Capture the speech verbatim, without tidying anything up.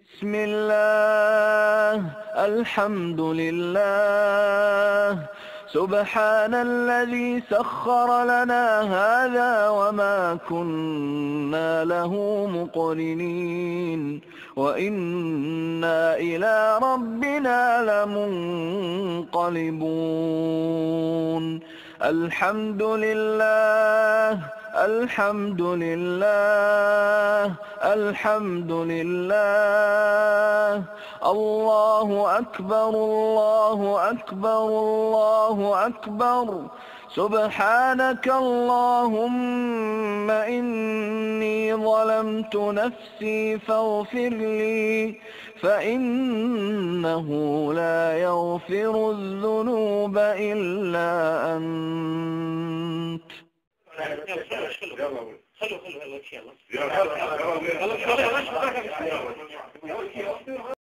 بسم الله الحمد لله سبحان الذي سخر لنا هذا وما كنا له مقرنين وإنا إلى ربنا لمنقلبون الحمد لله الحمد لله الحمد لله الله أكبر الله أكبر الله أكبر سبحانك اللهم إني ظلمت نفسي فاغفر لي فإنه لا يغفر الذنوب إلا أنت. خلوا خلوا خلوا